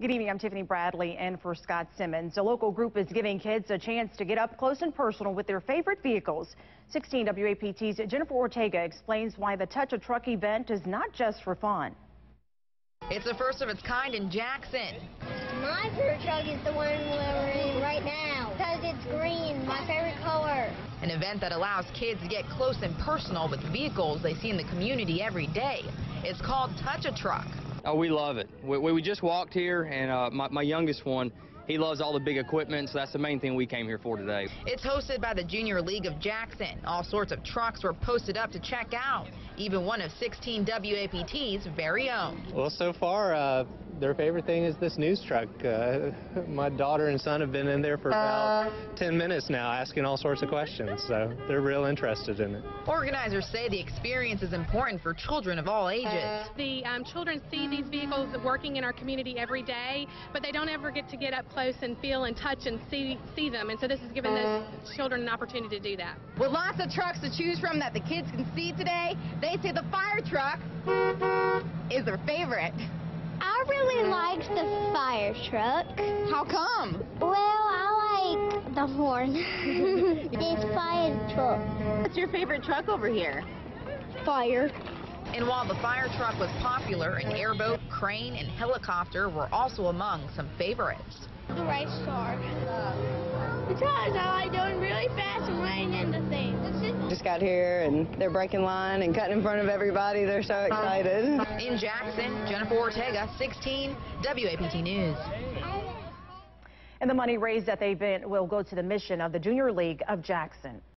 Good evening, I'm Tiffany Bradley in for Scott Simmons. A local group is giving kids a chance to get up close and personal with their favorite vehicles. 16 WAPT's Jennifer Ortega explains why the Touch a Truck event is not just for fun. It's the first of its kind in Jackson. My favorite truck is the one we're in right now because it's green, my favorite color. An event that allows kids to get close and personal with vehicles they see in the community every day. It's called Touch a Truck. Oh, we love it. We just walked here, and my youngest one, he loves all the big equipment, so that's the main thing we came here for today. It's hosted by the Junior League of Jackson. All sorts of trucks were posted up to check out, even one of 16 WAPT's very own. Well, so far, their favorite thing is this news truck. My daughter and son have been in there for about 10 minutes now asking all sorts of questions, so they're real interested in it. Organizers say the experience is important for children of all ages. The children see these vehicles working in our community every day, but they don't ever get to get up close and feel and touch and see them, and so this is giving those children an opportunity to do that. With lots of trucks to choose from that the kids can see today, they say the fire truck is their favorite. I really liked the fire truck. How come? Well, I like the horn. This fire truck. What's your favorite truck over here? Fire. And while the fire truck was popular, an airboat, crane, and helicopter were also among some favorites. The race car. Because I like going really fast and running into things. Just got here and they're breaking line and cutting in front of everybody. They're so excited. In Jackson, Jennifer Ortega, 16 WAPT News. And the money raised at the event will go to the mission of the Junior League of Jackson.